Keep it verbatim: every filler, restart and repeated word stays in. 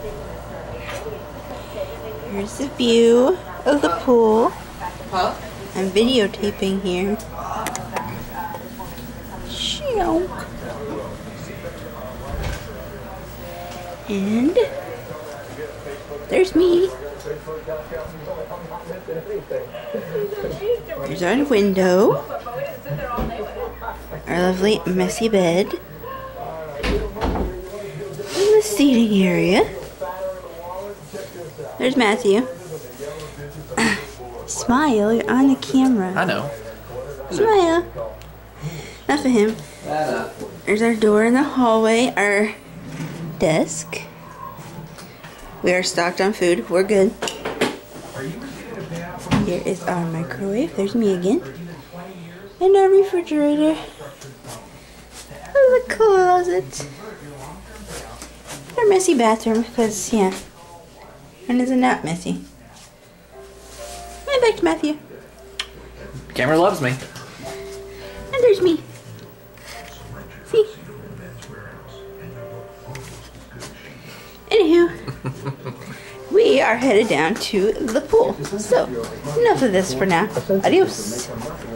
Here's the view of the pool. Huh? I'm videotaping here. Shionk. And there's me. There's our window. Our lovely messy bed. And the seating area. There's Matthew. Smile, you're on the camera. I know. Smile. Enough of him. There's our door in the hallway, our desk. We are stocked on food. We're good. Here is our microwave. There's me again. And our refrigerator. Oh, the closet. Our messy bathroom, because, yeah. And isn't that messy? And back to Matthew. Camera loves me. And there's me. See? Anywho, we are headed down to the pool. So, enough of this for now. Adios.